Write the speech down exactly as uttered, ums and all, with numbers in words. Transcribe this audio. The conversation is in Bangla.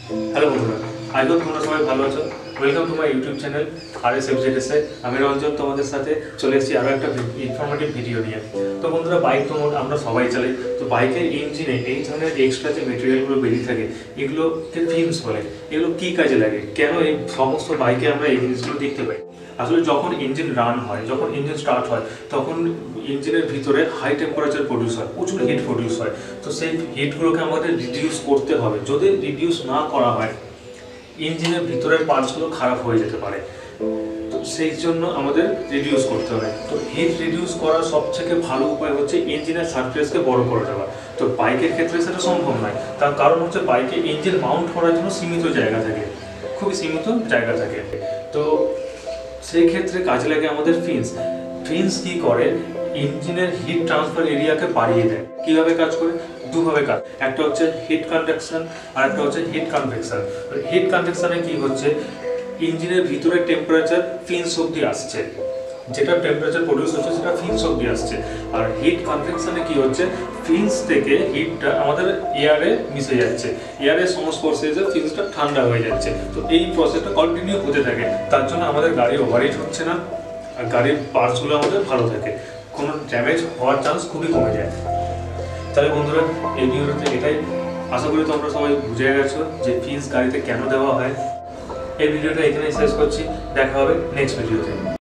হ্যালো বন্ধুরা, আই হোপ তোমরা সবাই ভালো আছো। Welcome to my YouTube channel আর এস এফজেডএসে। আমি রঞ্জন তোমাদের সাথে চলে এসেছি আরও একটা ইনফরমেটিভ ভিডিও নিয়ে। তো বন্ধুরা, বাইক তো আমরা সবাই চালাই। তো বাইকের ইঞ্জিনে এই ধরনের এক্সট্রা যে মেটেরিয়ালগুলো বেরিয়ে থাকে, এগুলোকে ফিল্মস বলে। এগুলো কী কাজে লাগে, কেন এই সমস্ত বাইকে আমরা এই জিনিসগুলো দেখতে পাই? আসলে যখন ইঞ্জিন রান হয়, যখন ইঞ্জিন স্টার্ট হয়, তখন ইঞ্জিনের ভিতরে হাই টেম্পারেচার প্রডিউস হয়, প্রচুর হিট প্রডিউস হয়। তো সেই হিটগুলোকে আমাদের রিডিউস করতে হবে। যদি রিডিউস না করা হয়, ইঞ্জিনের ভিতরের পার্টসগুলো খারাপ হয়ে যেতে পারে। তো সেই জন্য আমাদের রিডিউস করতে হবে। তো হিট রিডিউস করার সবথেকে ভালো উপায় হচ্ছে ইঞ্জিনের সারফেসকে বড় করে দেওয়া। তো বাইকের ক্ষেত্রে সেটা সম্ভব নয়, তার কারণ হচ্ছে বাইকে ইঞ্জিন মাউন্ট করার জন্য সীমিত জায়গা থাকে, খুবই সীমিত জায়গা থাকে। তো সেই ক্ষেত্রে কাজে লাগে আমাদের ফিন্স। ফিন্স কি করে, ইঞ্জিনের হিট ট্রান্সফার এরিয়াকে বাড়িয়ে দেয়। কিভাবে কাজ করে? দুভাবে কাজ। একটা হচ্ছে হিট কনভেকশন আর একটা হচ্ছে হিট কনভেকশন। হিট কনভেকশনে কি হচ্ছে, ইঞ্জিনের ভিতরে টেম্পারেচার ফিন্স অব্দি আসছে, যেটা টেম্পারেচার প্রডিউস হচ্ছে সেটা ফিন্স অব্দি আসছে। আর হিট কনভেকশনে কি হচ্ছে, ফিন্স থেকে হিটটা আমাদের এয়ারে মিশে যাচ্ছে, এয়ারের সংস্পর্শে এসে ফিন্সটা ঠান্ডা হয়ে যাচ্ছে। তো এই প্রসেসটা কন্টিনিউ হতে থাকে। তার জন্য আমাদের গাড়ি ওভারহিট হচ্ছে না, আর গাড়ির পার্টসগুলো আমাদের ভালো থাকে, কোনো ড্যামেজ হওয়ার চান্স খুবই কমে যায়। তাহলে বন্ধুরা, এই ভিডিওতে এটাই, আশা করি তোমরা সবাই বুঝে গেছো যে ফিন্স গাড়িতে কেন দেওয়া হয়। এই ভিডিওটা এখানেই শেষ করছি, দেখা হবে নেক্সট ভিডিওতে।